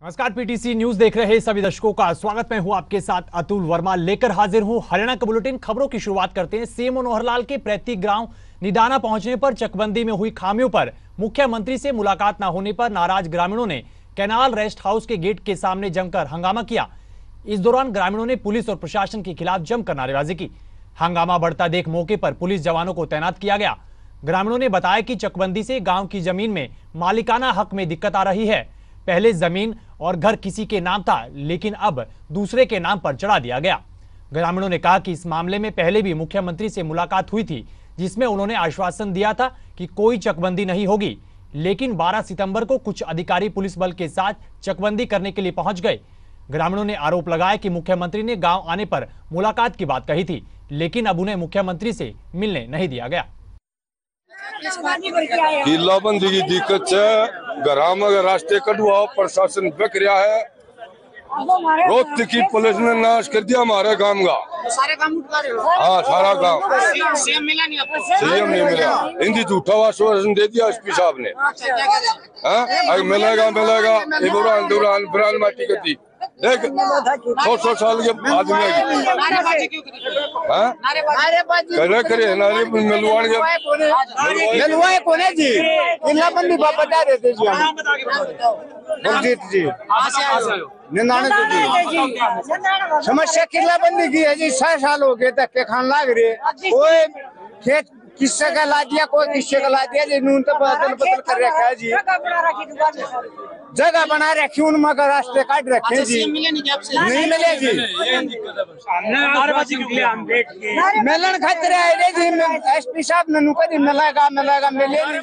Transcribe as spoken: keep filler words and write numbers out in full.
नमस्कार, PTC news देख रहे सभी दर्शकों का स्वागत। मैं हूं आपके साथ अतुल वर्मा, लेकर हाजिर हूं हरियाणा का बुलेटिन। खबरों की शुरुआत करते हैं। सीएम मनोहर लाल के पैतृक गांव निदाना पहुंचने पर चकबंदी में हुई खामियों पर मुख्यमंत्री से मुलाकात न होने पर नाराज ग्रामीणों ने कैनाल रेस्ट हाउस के गेट के सामने जमकर हंगामा किया। इस दौरान ग्रामीणों ने पुलिस और प्रशासन के खिलाफ जमकर नारेबाजी की। हंगामा बढ़ता देख मौके पर पुलिस जवानों को तैनात किया गया। ग्रामीणों ने बताया कि चकबंदी से गांव की जमीन में मालिकाना हक में दिक्कत आ रही है। पहले जमीन और घर किसी के नाम था, लेकिन अब दूसरे के नाम पर चढ़ा दिया गया। ग्रामीणों ने कहा कि इस मामले में पहले भी मुख्यमंत्री से मुलाकात हुई थी, जिसमें उन्होंने आश्वासन दिया था कि कोई चकबंदी नहीं होगी, लेकिन बारह सितंबर को कुछ अधिकारी पुलिस बल के साथ चकबंदी करने के लिए पहुंच गए। ग्रामीणों ने आरोप लगाया कि मुख्यमंत्री ने गांव आने पर मुलाकात की बात कही थी, लेकिन अब उन्हें मुख्यमंत्री से मिलने नहीं दिया गया। किलाबंदी की दिक्कत है, घर में रास्ते कटवाओ, प्रशासन बक रहा है। रोज की पुलिस ने नाश कर दिया हमारे काम का। सारे काम उठा रहे हो? हाँ, सारा काम। सीएम मिला नहीं आपको? सीएम नहीं मिला। हिंदी झूठा आश्वासन दे दिया एसपी साहब ने। हाँ, मिलेगा मिलेगा इमरान दुरान फिरान माटी करती देख सौ सौ साल के आदमी नारेबाजी क्यों करी? हाँ, नारेबाजी करे करे नारे मिलवान के मिलवाए कोने जी, किलाबंदी बात बता रहे थे जी हम। बलजीत जी, निन्यानवे जी। समस्या किलाबंदी की है जी, छह साल हो गए धक्के खान लाग रहे। कोई खेत किससे का ला दिया, कोई किससे का ला दिया जी। नून तो बदल बदल कर रखा है जी, जगह बना रखी उनमें रास्ते काट रखे जी। मिले नहीं आपसे? नहीं मिले जी। मिलन खतरे आए जी, एसपी साहब ने कभी मिलेगा मिलेगा मिले